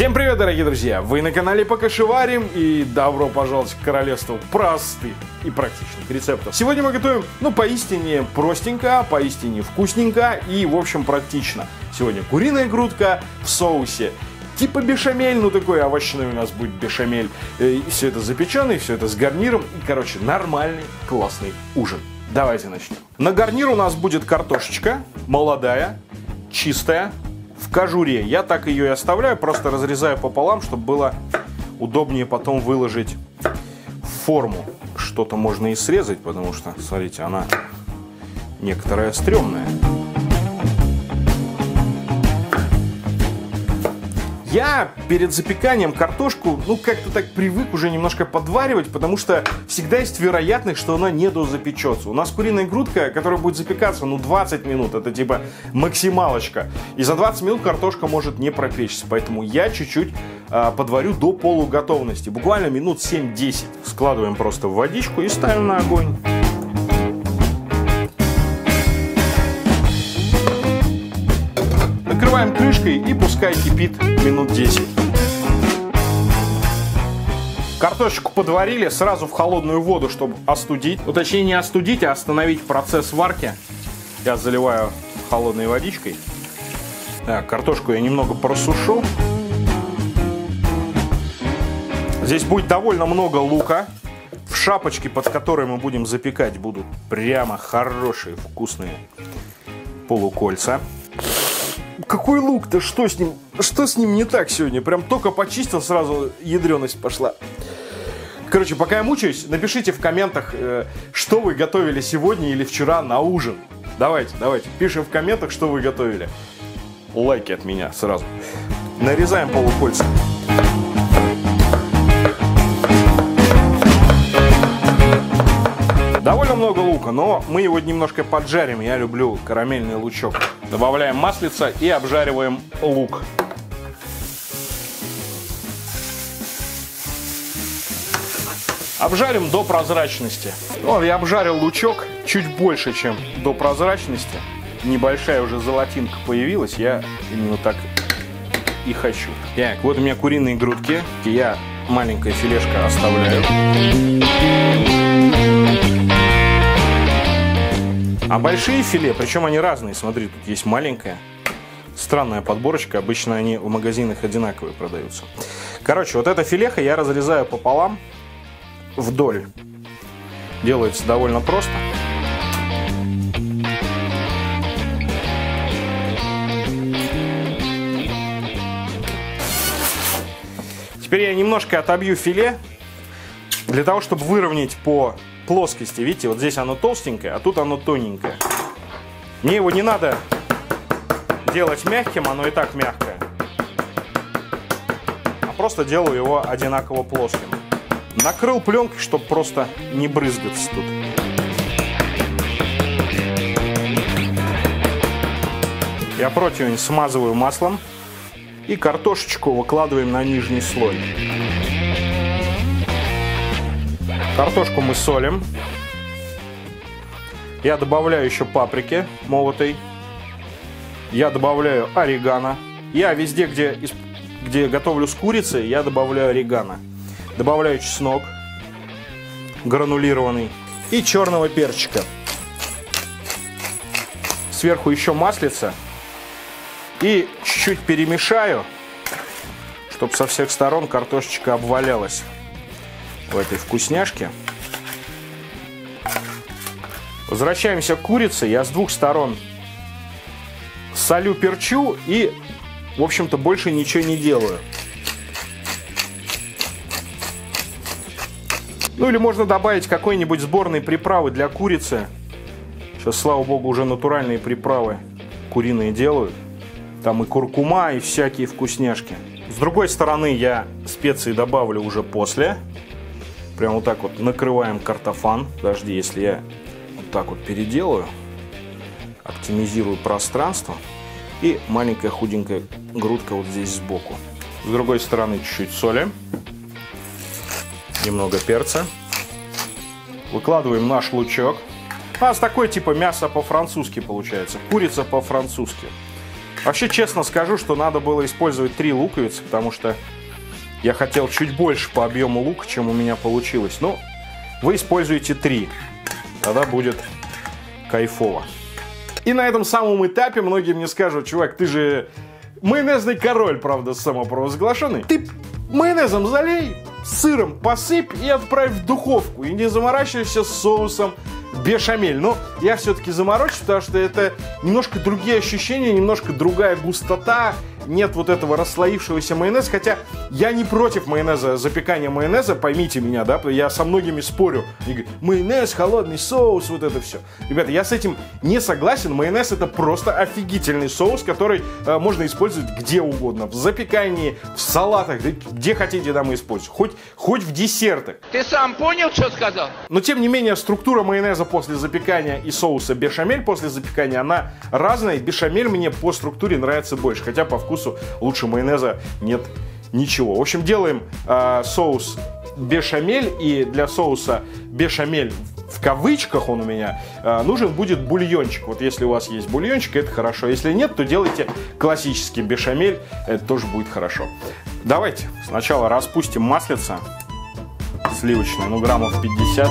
Всем привет, дорогие друзья! Вы на канале Покашеварим и добро пожаловать к королевству простых и практичных рецептов. Сегодня мы готовим, поистине простенько, поистине вкусненько и, в общем, практично. Сегодня куриная грудка в соусе. Типа бешамель, такой овощной у нас будет бешамель. И все это запеченное, все это с гарниром. И, нормальный, классный ужин. Давайте начнем. На гарнир у нас будет картошечка молодая, чистая, в кожуре. Я так ее и оставляю, просто разрезаю пополам, чтобы было удобнее потом выложить в форму. Что-то можно и срезать, потому что, смотрите, она некоторая стрёмная. Я перед запеканием картошку, как-то так привык уже немножко подваривать, потому что всегда есть вероятность, что она не дозапечется. У нас куриная грудка, которая будет запекаться, 20 минут, это типа максималочка. И за 20 минут картошка может не пропечься, поэтому я чуть-чуть подварю до полуготовности, буквально минут 7-10. Складываем просто в водичку и ставим на огонь. Накрываем крышкой и пускай кипит минут 10. Картошечку подварили сразу в холодную воду, чтобы остудить. Точнее, не остудить, а остановить процесс варки. Я заливаю холодной водичкой. Так, картошку я немного просушу. Здесь будет довольно много лука. В шапочке, под которой мы будем запекать, будут прямо хорошие, вкусные полукольца. Какой лук-то? Что с ним? Что с ним не так сегодня? Прям только почистил, сразу ядрёность пошла. Пока я мучаюсь, напишите в комментах, что вы готовили сегодня или вчера на ужин. Давайте, пишем в комментах, что вы готовили. Лайки от меня сразу. Нарезаем полукольца. Довольно много лука, но мы его немножко поджарим. Я люблю карамельный лучок. Добавляем маслица и обжариваем лук. Обжарим до прозрачности. Я обжарил лучок чуть больше, чем до прозрачности. Небольшая уже золотинка появилась. Я именно так и хочу. Так, вот у меня куриные грудки. Я маленькая филешка оставляю. А большие филе, причем они разные, смотри, тут есть маленькая. Странная подборочка, обычно они в магазинах одинаковые продаются. Вот это филеха я разрезаю пополам, вдоль. Делается довольно просто. Теперь я немножко отобью филе, для того, чтобы выровнять по плоскости. Видите, вот здесь оно толстенькое, а тут оно тоненькое. Мне его не надо делать мягким, оно и так мягкое. А просто делаю его одинаково плоским. Накрыл пленкой, чтобы просто не брызгаться тут. Я противень смазываю маслом и картошечку выкладываем на нижний слой. Картошку мы солим. Я добавляю еще паприки молотой. Я добавляю орегано. Я везде, где готовлю с курицей, я добавляю орегано. Добавляю чеснок гранулированный и черного перчика. Сверху еще маслица. И чуть-чуть перемешаю, чтобы со всех сторон картошечка обвалялась в этой вкусняшке. Возвращаемся к курице. Я с двух сторон солю, перчу и, в общем-то, больше ничего не делаю. Или можно добавить какой-нибудь сборной приправы для курицы. Сейчас, слава богу, уже натуральные приправы куриные делают. Там и куркума, и всякие вкусняшки. С другой стороны, я специи добавлю уже после. Прям вот так вот накрываем картофан. Подожди, если я вот так вот переделаю, оптимизирую пространство. И маленькая худенькая грудка вот здесь сбоку. С другой стороны чуть-чуть соли. Немного перца. Выкладываем наш лучок. У нас такой типа мясо по-французски получается. Курица по-французски. Вообще, честно скажу, что надо было использовать 3 луковицы, потому что я хотел чуть больше по объему лука, чем у меня получилось. Но вы используете 3. Тогда будет кайфово. И на этом самом этапе многие мне скажут: чувак, ты же майонезный король, правда, самопровозглашенный. Ты майонезом залей, сыром посыпь и отправь в духовку. И не заморачивайся с соусом бешамель. Но я все-таки заморочусь, потому что это немножко другие ощущения, немножко другая густота. Нет вот этого расслоившегося майонеза. Хотя я не против майонеза, запекания майонеза, поймите меня, да, я со многими спорю. Они говорят: майонез, холодный соус, вот это все. Ребята, я с этим не согласен. Майонез — это просто офигительный соус, который можно использовать где угодно. В запекании, в салатах, да, где хотите, да, мы используем. Хоть в десертах. Ты сам понял, что сказал? Но тем не менее, структура майонеза после запекания и соуса бешамель после запекания, она разная. Бешамель мне по структуре нравится больше, хотя по вкусу лучше майонеза нет ничего. В общем, делаем соус бешамель, и для соуса бешамель, в кавычках он у меня, нужен будет бульончик. Вот если у вас есть бульончик, это хорошо. Если нет, то делайте классический бешамель, это тоже будет хорошо. Давайте сначала распустим маслица сливочное, ну граммов 50.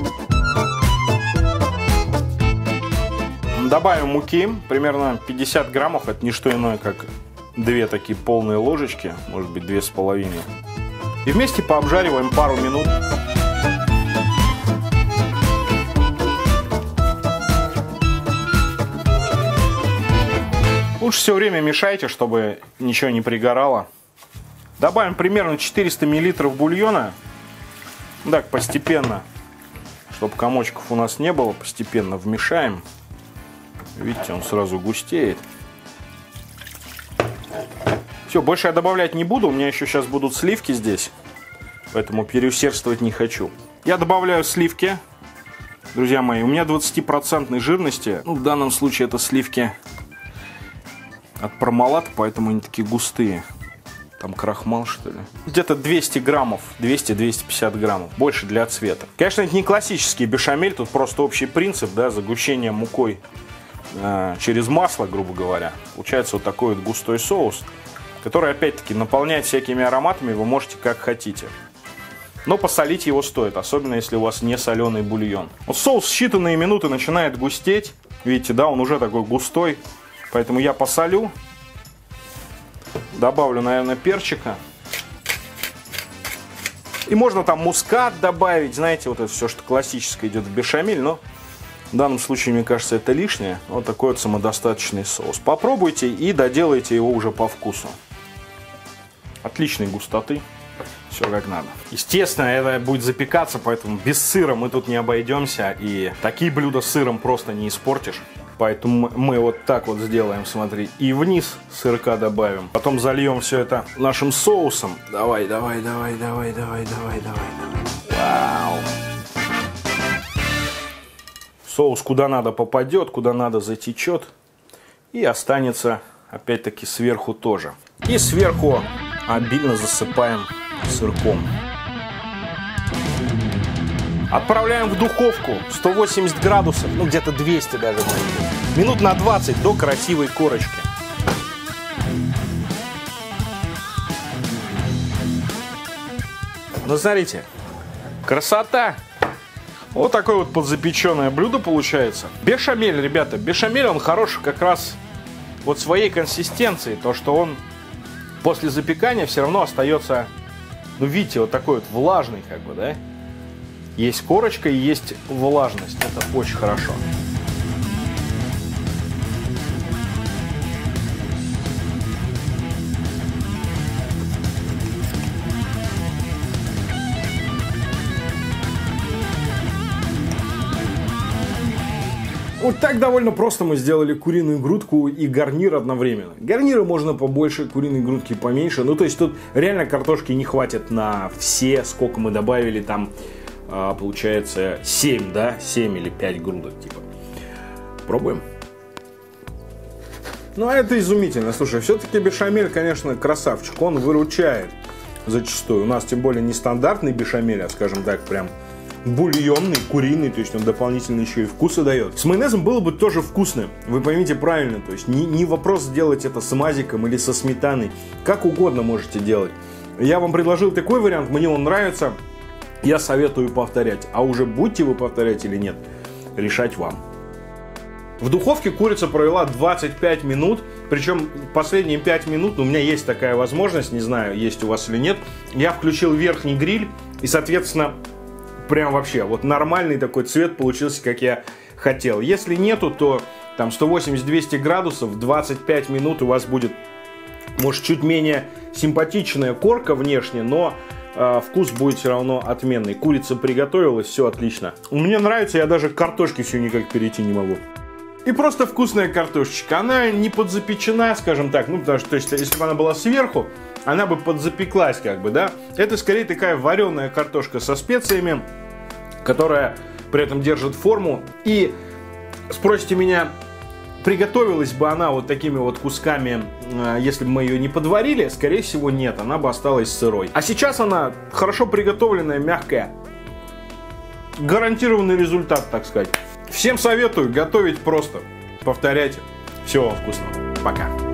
Добавим муки, примерно 50 граммов, это не что иное, как 2 такие полные ложечки, может быть 2,5. И вместе пообжариваем пару минут. Лучше все время мешайте, чтобы ничего не пригорало. Добавим примерно 400 мл бульона. Так, постепенно, чтобы комочков у нас не было, постепенно вмешаем. Видите, он сразу густеет. Все, больше я добавлять не буду. У меня еще сейчас будут сливки здесь. Поэтому переусердствовать не хочу. Я добавляю сливки. Друзья мои, у меня 20% жирности. Ну, в данном случае это сливки от Пармалат, поэтому они такие густые. Там крахмал, что ли. Где-то 200 граммов, 200-250 граммов. Больше для цвета. Конечно, это не классический бешамель. Тут просто общий принцип, да, загущение мукой через масло, грубо говоря. Получается вот такой вот густой соус, который, опять-таки, наполнять всякими ароматами вы можете как хотите. Но посолить его стоит, особенно если у вас не соленый бульон. Вот соус в считанные минуты начинает густеть. Видите, да, он уже такой густой. Поэтому я посолю. Добавлю, наверное, перчика. И можно там мускат добавить. Знаете, вот это все, что классическое идет в бешамель. Но в данном случае, мне кажется, это лишнее. Вот такой вот самодостаточный соус. Попробуйте и доделайте его уже по вкусу. Отличной густоты. Все как надо. Естественно, это будет запекаться, поэтому без сыра мы тут не обойдемся. И такие блюда с сыром просто не испортишь. Поэтому мы вот так вот сделаем, смотри. И вниз сырка добавим. Потом зальем все это нашим соусом. Давай. Вау. Соус куда надо попадет, куда надо затечет. И останется, опять-таки, сверху тоже. И сверху обильно засыпаем сырком. Отправляем в духовку 180 градусов, ну где-то 200 даже. Минут на 20 до красивой корочки. Ну смотрите, красота! Вот такое вот подзапеченное блюдо получается. Бешамель, ребята, бешамель, он хорош как раз вот своей консистенцией. То, что он после запекания все равно остается, ну видите, вот такой вот влажный как бы, да? Есть корочка и есть влажность. Это очень хорошо. Вот так довольно просто мы сделали куриную грудку и гарнир одновременно. Гарнира можно побольше, куриной грудки поменьше. Ну, то есть тут реально картошки не хватит на все, сколько мы добавили там. Получается 7, да? 7 или 5 грудок, типа. Пробуем. Ну, а это изумительно. Слушай, все-таки бешамель, конечно, красавчик. Он выручает зачастую. У нас, тем более, не стандартный бешамель, а, скажем так, прям бульонный, куриный, то есть он дополнительно еще и вкусы дает. С майонезом было бы тоже вкусно, вы поймите правильно, то есть не вопрос сделать это с мазиком или со сметаной, как угодно можете делать. Я вам предложил такой вариант, мне он нравится, я советую повторять, а уже будете вы повторять или нет, решать вам. В духовке курица провела 25 минут, причем последние 5 минут, у меня есть такая возможность, не знаю, есть у вас или нет, я включил верхний гриль и, соответственно, прям вообще вот нормальный такой цвет получился, как я хотел. Если нету, то там 180-200 градусов, 25 минут у вас будет, может, чуть менее симпатичная корка внешне, но вкус будет все равно отменный. Курица приготовилась, все отлично. Мне нравится, я даже к картошке все никак перейти не могу. И просто вкусная картошечка. Она не подзапечена, скажем так. Ну, потому что, то есть, если бы она была сверху, она бы подзапеклась, как бы, да. Это скорее такая вареная картошка со специями, которая при этом держит форму. И спросите меня, приготовилась бы она вот такими вот кусками, если бы мы ее не подварили? Скорее всего, нет. Она бы осталась сырой. А сейчас она хорошо приготовленная, мягкая. Гарантированный результат, так сказать. Всем советую готовить просто. Повторяйте. Всего вам вкусного. Пока.